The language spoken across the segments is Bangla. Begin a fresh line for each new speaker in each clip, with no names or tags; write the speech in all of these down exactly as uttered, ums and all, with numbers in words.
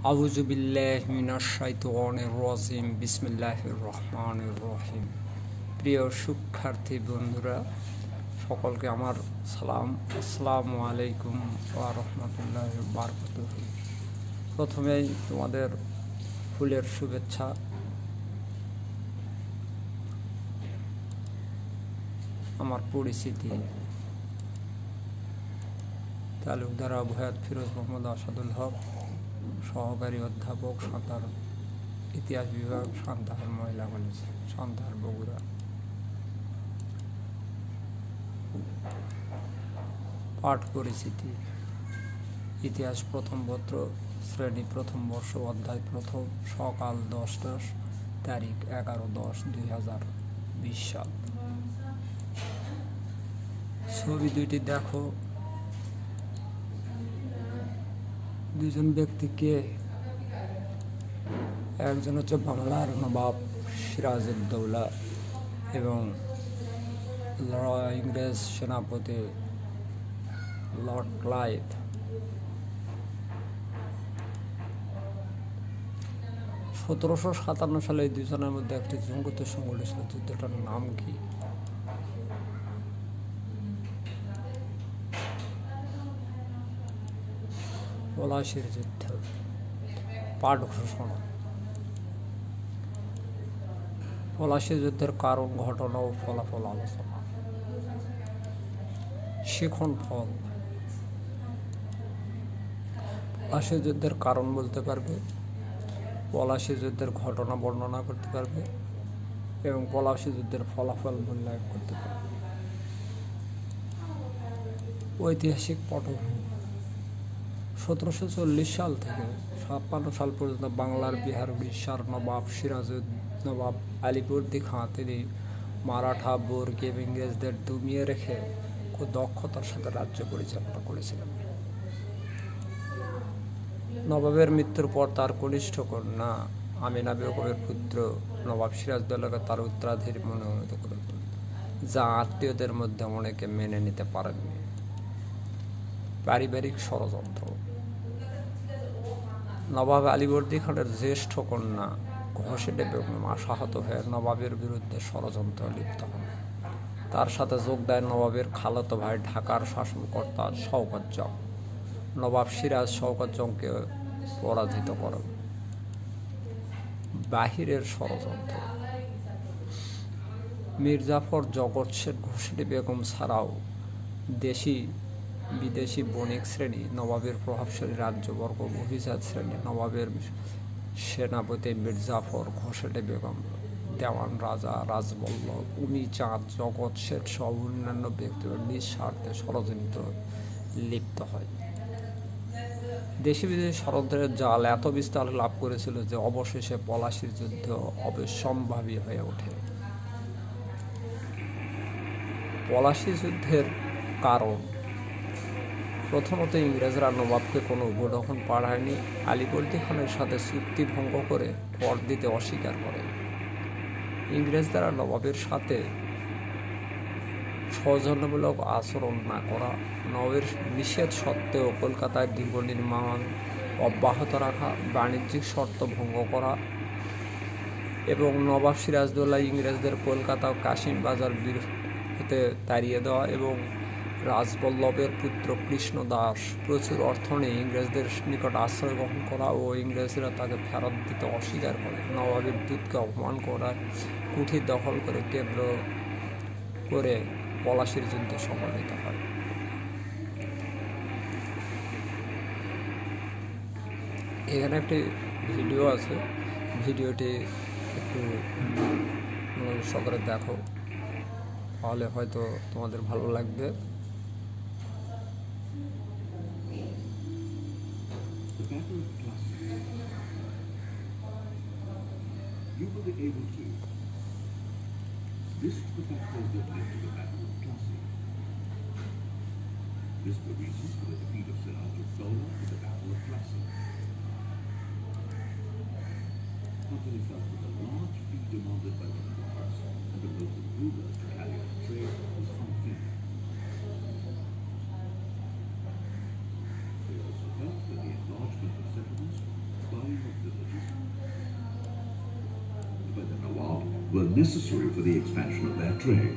আউযু বিল্লাহি মিনাশ শাইতানির রাজিম বিসমিল্লাহির রহমানির রহিম। প্রিয় শিক্ষার্থী বন্ধুরা, সকলকে আমার সালাম। আসসালামু আলাইকুম ওয়া রাহমাতুল্লাহি ওয়া বারাকাতুহু। প্রথমেই তোমাদের ফুলের শুভেচ্ছা। আমার পরিচিতি তালুকদার আবু হায়াত ফিরোজ মোহাম্মদ আসাদুল হক, সহকারী অধ্যাপক, সাঁতার ইতিহাস বিভাগ, সান্তাহার মহিলা কলেজ, সান্তাহার বগুড়া। পাঠ পরিচিতি: ইতিহাস প্রথম পত্র, শ্রেণী প্রথম বর্ষ, অধ্যায় প্রথম, সকাল দশটা, তারিখ এগারো দশ দুই হাজার বিশ সাল। ছবি দুইটি দেখো। দুজন ব্যক্তিকে, একজন হচ্ছে বাংলার নবাব সিরাজউদ্দৌলা এবং ইংরেজ সেনাপতি লর্ড ক্লাইভ। সতেরোশো সাতান্ন সালে এই দুজনের মধ্যে একটি সংঘর্ষ সংঘটিত। যুদ্ধটার নাম কি? পলাশীর যুদ্ধ। পাঠ ঘোষণা: পলাশী যুদ্ধের কারণ, ঘটনা ও ফলাফল আলোচনা। শিখন ফল: পলাশী যুদ্ধের কারণ বলতে পারবে, পলাশী যুদ্ধের ঘটনা বর্ণনা করতে পারবে এবং পলাশী যুদ্ধের ফলাফল মূল্যায়ন করতে পারবে। ঐতিহাসিক পটভূমি: সতেরোশো চল্লিশ সাল থেকে ছাপ্পান্ন সাল পর্যন্ত বাংলার, বিহার, উড়িষ্যার নবাব সিরাজউদ নবাব আলীবর্দী খাঁ তিনি মারাঠা, বর্গী এবং ইংরেজদের দমিয়ে রেখে খুব দক্ষতার সাথে রাজ্য পরিচালনা করেছিলেন। নবাবের মৃত্যুর পর তার কনিষ্ঠ কন্যা আমিনা বেগমের পুত্র নবাব সিরাজউদ্দৌলাকে তার উত্তরাধিকারী মনোনীত করেন, যা আত্মীয়দের মধ্যে অনেকে মেনে নিতে পারেননি। পারিবারিক ষড়যন্ত্র: নবাব আলীবর্দী খানের জ্যেষ্ঠ কন্যা ঘোষেটে বেগম আশাহত হয়ে নবাবের বিরুদ্ধে ষড়যন্ত্রে লিপ্ত হন। তার সাথে যোগ দেয় নবাবের খালাতো ভাই ঢাকার শাসনকর্তা শওকত জং। নবাব সিরাজ শওকত জংকে পরাজিত করেন। বাহিরের ষড়যন্ত্র: মির্জাফর, জগৎ শেঠ, ঘোষেটে বেগম ছাড়াও দেশি বিদেশি বণিক শ্রেণী, নবাবের প্রভাবশালী রাজ্যবর্গ, অভিজাত শ্রেণী, নবাবের সেনাপতি মির্জাফর, ঘোষেটে বেগম, দেওয়ান রাজা, রাজবল্লভ, উমি চাঁদ, জগৎ শেঠ সহ অন্যান্য ব্যক্তিরা নিজ স্বার্থে ষড়যন্ত্র লিপ্ত হয়। দেশি বিদেশি ষড়যন্ত্রের জাল এত বিস্তার লাভ করেছিল যে অবশেষে পলাশীর যুদ্ধ অবশ্যম্ভাবী হয়ে ওঠে। পলাশী যুদ্ধের কারণ: প্রথমত, ইংরেজরা নবাবকে কোনো উপঢৌকন পাঠায়নি। আলীবর্দী খানের সাথে চুক্তি ভঙ্গ করে কর দিতে অস্বীকার করে। ইংরেজ দ্বারা নবাবের সাথে সৌজন্যমূলক আচরণ না করা, নবাবের নিষেধ সত্ত্বেও কলকাতায় দুর্গ নির্মাণ অব্যাহত রাখা, বাণিজ্যিক শর্ত ভঙ্গ করা এবং নবাব সিরাজউদ্দৌলা ইংরেজদের কলকাতা ও কাশিম বাজার হতে তাড়িয়ে দেওয়া এবং রাজবল্লভের পুত্র কৃষ্ণ দাস প্রচুর অর্থ নিয়ে ইংরেজদের নিকট আশ্রয় গ্রহণ করা ও ইংরেজরা তাকে ফেরত দিতে অস্বীকার করে, নবাবের দূতকে অপমান করার কুঠি দখল করে কেন্দ্র করে পলাশীর যুদ্ধ সংঘটিত হয়। এখানে একটি ভিডিও আছে, ভিডিওটি একটু সকালে দেখো, তাহলে হয়তো তোমাদের ভালো লাগবে।
You will be able to. This is the factors that led to the Battle of Plassey. This is the reason for the defeat of Sirajuddaula in the Battle of Plassey. Company felt that the large fee demanded by the Nawabs and the local rulers to carry out trade was unfair. They also felt that the enlargement of settlements, but were necessary for the expansion of their trade.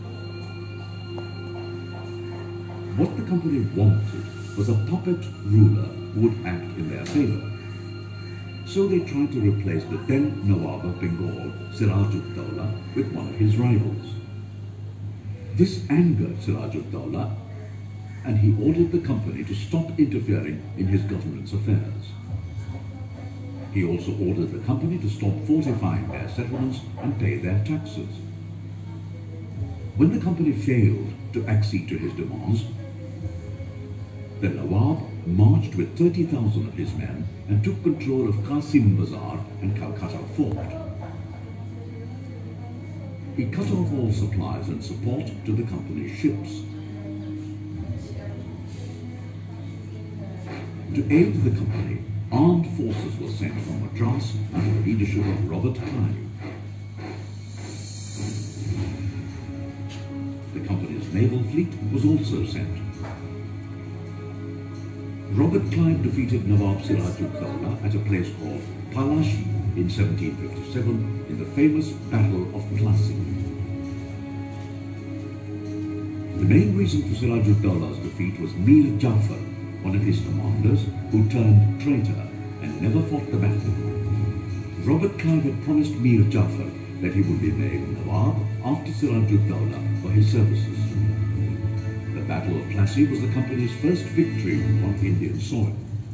What the company wanted was a puppet ruler who would act in their favour. So they tried to replace the then Nawab of Bengal, Siraj-ud-Dawla, with one of his rivals. This angered Siraj-ud-Dawla, and he ordered the company to stop interfering in his government's affairs. He also ordered the company to stop fortifying their settlements and pay their taxes. When the company failed to accede to his demands, the Nawab marched with thirty thousand of his men and took control of Qasim Bazar and Calcutta Fort. He cut off all supplies and support to the company's ships. To aid the company, armed forces were sent from Madras under the leadership of Robert Clive. The company's naval fleet was also sent. Robert Clive defeated Nawab Siraj-ud-Dawla at a place called Palashi in seventeen fifty-seven in the famous Battle of Plassey. The main reason for Siraj-ud-Dawla's defeat was Mir Jafar, one of his commanders, who turned traitor and never fought the battle. Robert Clive had promised Mir Jafar that he would be made Nawab after Siraj-ud-Dawla for his services. The Battle of Plassey was the company's first victory on Indian soil.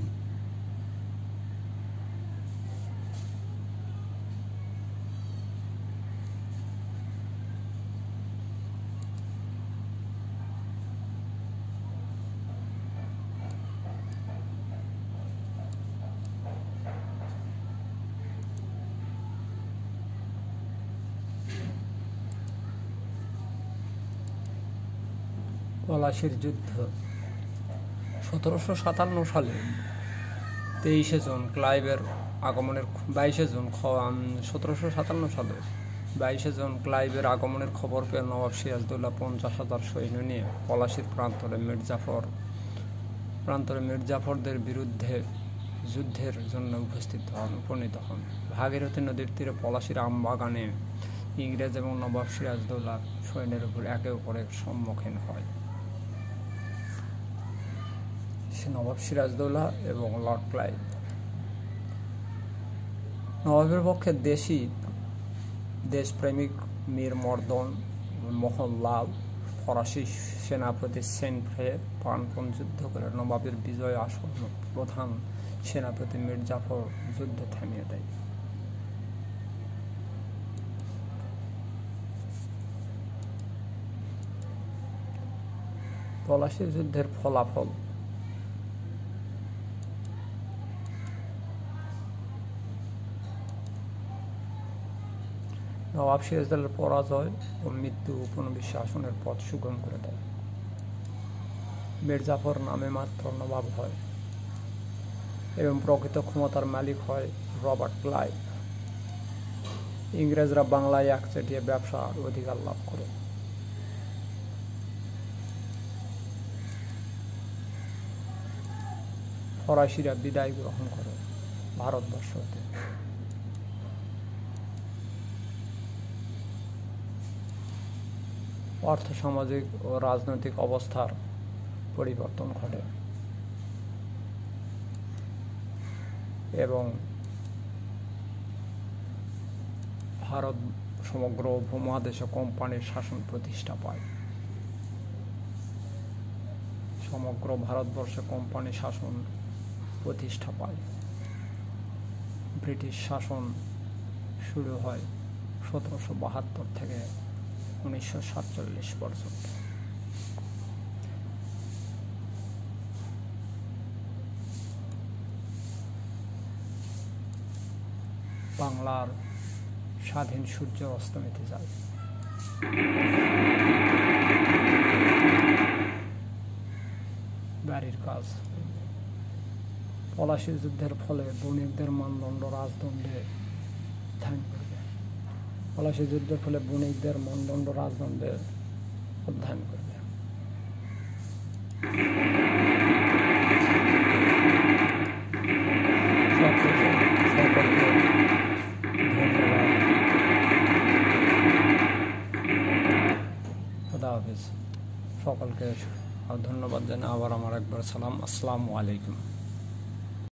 পলাশীর যুদ্ধ সতেরোশো সাতান্ন সালে তেইশে জুন ক্লাইভের আগমনের বাইশে জুন সতেরোশো সাতান্ন সালে বাইশে জুন ক্লাইভের আগমনের খবর পেয়ে নবাব সিরাজদৌল্লা পঞ্চাশ হাজার সৈন্য নিয়ে পলাশীর প্রান্তরে মির্জাফর প্রান্তরে মির্জাফরদের বিরুদ্ধে যুদ্ধের জন্য উপস্থিত হন উপনীত হন ভাগীরথী নদীর তীরে পলাশীর আমবাগানে ইংরেজ এবং নবাব সিরাজদৌল্লার সৈন্যের উপর একে অপরের সম্মুখীন হয়। নবাব সিরাজদৌল্লা এবং লর্ড ক্লাইভ। নবাবের পক্ষে দেশি দেশপ্রেমিক মীর মর্দন মোহনলাল ফরাসি সেনাপতি সেন্ট্রে প্রাণপণ যুদ্ধ করে নবাবের বিজয় আসন্ন প্রধান সেনাপতি মির্জাফর যুদ্ধ থামিয়ে দেয়। পলাশী যুদ্ধের ফলাফল নবাব সিরাজদৌল্লার পরাজয় ও মৃত্যু উপনিবেশ শাসনের পথ সুগম করে দেয়। মির্জাফর নামে মাত্র নবাব হয় এবং প্রকৃত ক্ষমতার মালিক হয় রবার্ট ক্লাইভ। ইংরেজরা বাংলায় একচেটিয়া ব্যবসার অধিকার লাভ করে। ফরাসিরা বিদায় গ্রহণ করে ভারতবর্ষ হতে। অর্থ সামাজিক ও রাজনৈতিক অবস্থার পরিবর্তন ঘটে এবং ভারত সমগ্র উপমহাদেশে কোম্পানির শাসন প্রতিষ্ঠা পায়। সমগ্র ভারতবর্ষে কোম্পানি শাসন প্রতিষ্ঠা পায়। ব্রিটিশ শাসন শুরু হয় সতেরোশো বাহাত্তর থেকে উনিশশো সাতচল্লিশ পর্যন্ত। বাংলার স্বাধীন সূর্য অস্তমিতে যায়। বাড়ির কাজ। পলাশী যুদ্ধের ফলে বণিকদের মানদণ্ড রাজদণ্ডে অধ্যয়ন করবে। পলাশী যুদ্ধের ফলে বণিকদের মানদণ্ড রাজদণ্ডে অধ্যয়ন করবে। সকলকে ধন্যবাদ। হাফিজ। সকলকে ধন্যবাদ জানাই আবার আমার একবার সালাম। আসসালামু আলাইকুম।